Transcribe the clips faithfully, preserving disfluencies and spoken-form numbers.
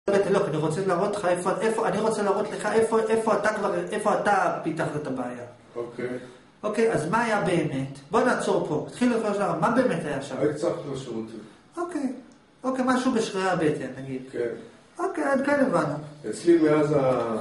לא, אני רוצה להראות לך איפה, איפה, אני רוצה להראות לך איפה, איפה אתה כבר, איפה אתה פיתחת את הבעיה. אוקיי. אוקיי, אז מה היה באמת? בוא נעצור פה. תתחיל לפני שלב, מה באמת היה שם? הייתי צריך לשירותים. אוקיי. אוקיי, משהו בשרירי הבטן, נגיד. כן. אוקיי, עד כאן הבנו. אצלי מאז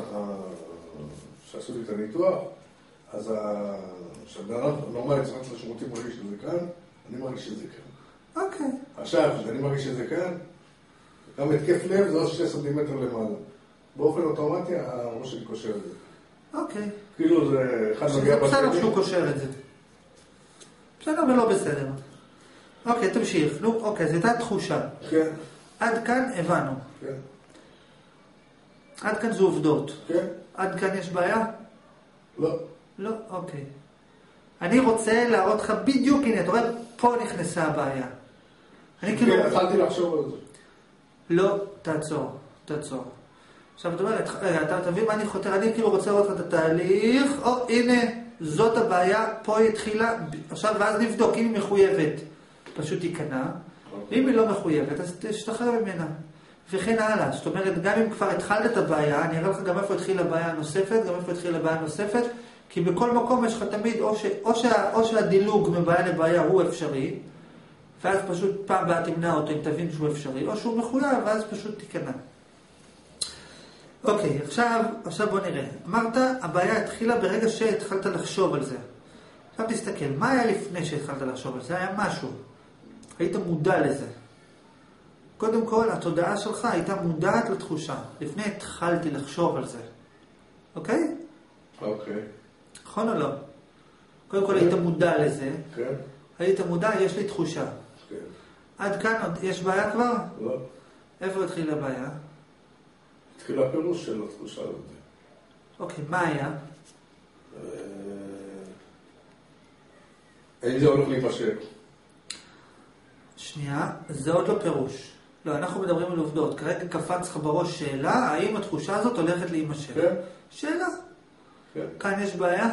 שעשו לי את הניתוח, אז כשאדם נורמלי צריך לשירותים מרגיש שזה כאן, אני מרגיש שזה כאן. אוקיי. עכשיו, כשאני מרגיש שזה כאן, גם התקף לב זה עוד שני סנטימטר למעלה. באופן אוטומטי, הראש שלי קושר את זה. אוקיי. כאילו זה אחד מגיע בשני. בסדר שהוא קושר את זה. בסדר ולא בסדר. אוקיי, תמשיך. נו, אוקיי, זו הייתה תחושה. כן. עד כאן הבנו. כן. עד כאן זה עובדות. כן. עד כאן יש בעיה? לא. לא, אוקיי. אני רוצה להראות לך בדיוק, הנה, אתה רואה, פה נכנסה הבעיה. אני כאילו... כן, התחלתי לחשוב על זה. לא, תעצור, תעצור. עכשיו, אתה אומר, אתה תבין מה אני חותר, אני כאילו רוצה לראות את התהליך, או, הנה, זאת הבעיה, פה היא התחילה, עכשיו, ואז נבדוק, אם היא מחויבת, פשוט תיכנע, ואם היא לא מחויבת, אז תשתחרר ממנה. וכן הלאה, זאת אומרת, גם אם כבר התחלת את הבעיה, אני אראה לך גם איפה התחילה הבעיה הנוספת, גם איפה התחילה הבעיה הנוספת, כי בכל מקום יש לך תמיד, או, ש, או, שה, או שהדילוג מבעיה לבעיה הוא אפשרי, ואז פשוט פעם הבאה תמנע אותו אם תבין שהוא אפשרי, או שהוא מחויב, ואז פשוט תיכנע. אוקיי, עכשיו, עכשיו בוא נראה. אמרת, הבעיה התחילה ברגע שהתחלת לחשוב על זה. עכשיו תסתכל, מה היה לפני שהתחלת לחשוב על זה? היה משהו. היית מודע לזה. קודם כל, התודעה שלך הייתה מודעת לתחושה. לפני התחלתי לחשוב על זה. אוקיי? אוקיי. נכון או לא? קודם כל היית מודע לזה. כן. היית מודע, יש לי תחושה. כן. עד כאן עוד יש בעיה כבר? לא. איפה התחילה הבעיה? התחילה הפירוש של התחושה הזאת. אוקיי, מה היה? האם זה הולך להימשך? שנייה, זה עוד לא פירוש. לא, אנחנו מדברים על עובדות. כרגע קפץ לך בראש שאלה, האם התחושה הזאת הולכת להימשך? כן. שאלה. כן. כאן יש בעיה?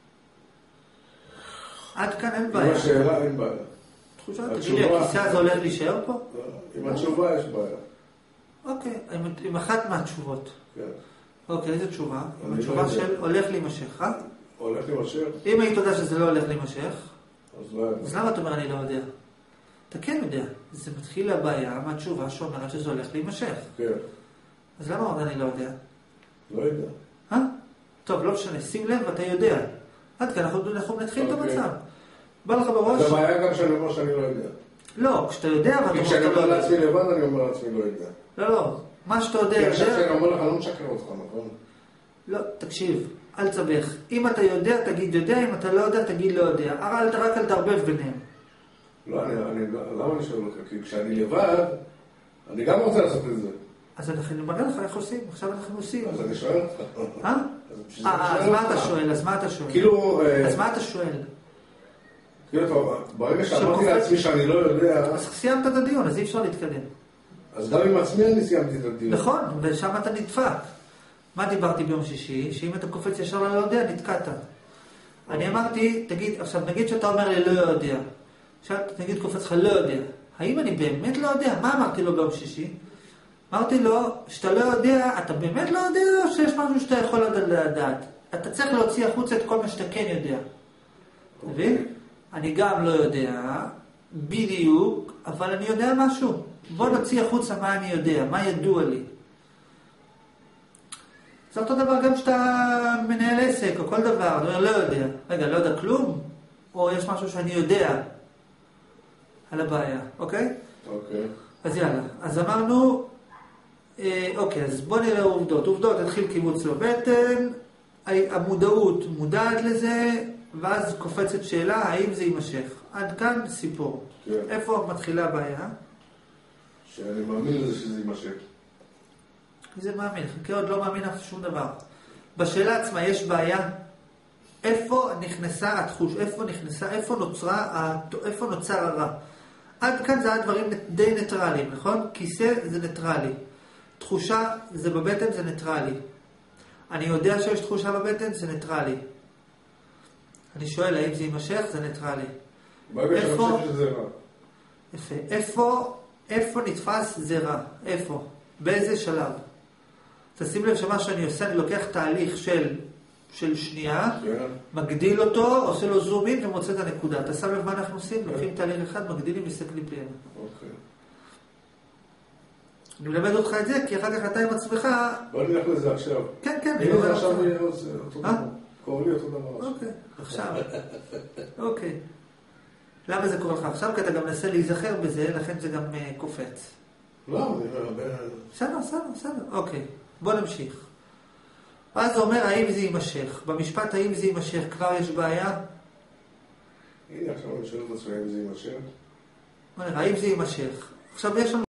עד כאן אין בעיה. עם השאלה אין בעיה. תחושה, תגיד לי, הכיסא הזה הולך להישאר פה? לא, עם התשובה יש בעיה. אוקיי, עם, עם אחת מהתשובות. כן. אוקיי, איזה תשובה? עם לא התשובה יודע. של הולך להימשך, אה? הולך להימשך? אם היית יודע שזה לא הולך להימשך, אז לא יודע. אז למה אתה אומר אני לא יודע? אתה כן יודע. זה מתחיל הבעיה מהתשובה שאומרת שזה הולך להימשך. כן. אז למה עוד אני לא יודע? לא יודע. אה? טוב, לא משנה, שים לב, אתה יודע. עד כאן אנחנו, אנחנו נתחיל את אוקיי. המצב. בא לך בראש? זה בעיה גם שאני אומר שאני לא יודע. לא, כשאתה יודע, ואתה כי אומר כשאני שאתה אומר לא לעצמי יודע. לבד, אני אומר לעצמי לא יודע. לא, לא, מה שאתה יודע, כי עכשיו יודע... שאני אומר לך, אני לא משקר אותך, נכון? לא, תקשיב, אל תסבך. אם אתה יודע, תגיד יודע, אם אתה לא יודע, תגיד לא יודע. הרי אתה רק אל תערבב ביניהם. לא, אני, אני, למה אני שואל אותך? כי כשאני לבד, אני גם רוצה לעשות את זה. אז אנחנו נמראה לך איך עושים, עכשיו אנחנו עושים. אז אני שואל אותך. אה? אז בשביל זה אה, אני אז שואל מה אותך. אתה שואל? אז מה אתה שואל? כאילו, אה, אז מה אתה שואל? כאילו, טוב, ברגע שאמרתי שקופץ- לעצמי שאני לא יודע, אז סיימת את הדיון, אז אי אפשר להתקדם. אז גם עם עצמי אני סיימתי את הדיון. נכון, ושם אתה נדפק. מה דיברתי ביום שישי? שאם אתה קופץ ישר לא יודע, נתקעת. אני אמרתי, תגיד, עכשיו נגיד שאתה אומר לי לא יודע. עכשיו נגיד קופץ לך לא יודע. האם אני באמת לא יודע? מה אמרתי לו ביום שישי? אמרתי לו, שאתה לא יודע, אתה באמת לא יודע, או שיש משהו שאתה יכול לדעת? אתה צריך להוציא החוצה את כל מה שאתה כן יודע. אתה מבין? אני גם לא יודע, בדיוק, אבל אני יודע משהו. בוא נוציא החוצה מה אני יודע, מה ידוע לי. זה אותו דבר גם שאתה מנהל עסק או כל דבר, אתה אומר לא יודע. רגע, לא יודע כלום? או יש משהו שאני יודע על הבעיה, אוקיי? אוקיי. אז יאללה, אז אמרנו, אה, אוקיי, אז בוא נראה עובדות. עובדות, התחיל קיבוץ בבטן, המודעות מודעת לזה, ואז קופצת שאלה, האם זה יימשך? עד כאן סיפור. כן. איפה מתחילה הבעיה? שאני מאמין לזה שזה יימשך. מי זה מאמין? חכה עוד לא מאמין אף שום דבר. בשאלה עצמה יש בעיה? איפה נכנסה התחוש? איפה נכנסה? איפה נוצרה, איפה נוצר הרע? עד כאן זה היה דברים די ניטרליים, נכון? כיסא זה ניטרלי. תחושה זה בבטן זה ניטרלי. אני יודע שיש תחושה בבטן זה ניטרלי. אני שואל האם זה יימשך זה ניטרלי. ברגע שאני חושב שזה רע. יפה. איפה, איפה נתפס זה רע? איפה? באיזה שלב? תשים לב שמה שאני עושה, אני לוקח תהליך של, של שנייה, כן. מגדיל אותו, עושה לו זום אין ומוצא את הנקודה. אתה שם לב מה אנחנו עושים? כן. לוקחים תהליך אחד, מגדילים מסתכלים פנימה. אוקיי. אני מלמד אותך את זה, כי אחר כך אתה עם עצמך... בוא נלך לזה עכשיו. כן, כן. הנה זה עכשיו יהיה אותו דבר. אה? קורא לי אותו דבר. אוקיי, עכשיו. אוקיי. למה זה קורה לך עכשיו? כי אתה גם מנסה להיזכר בזה, לכן זה גם uh, קופץ. לא, זה הרבה... בסדר, בסדר, בסדר. אוקיי, בוא נמשיך. אז זה אומר, האם זה יימשך? במשפט, האם זה יימשך? כבר יש בעיה? הנה, עכשיו אני שואל את עצמי, האם זה יימשך? האם זה יימשך? עכשיו יש לנו...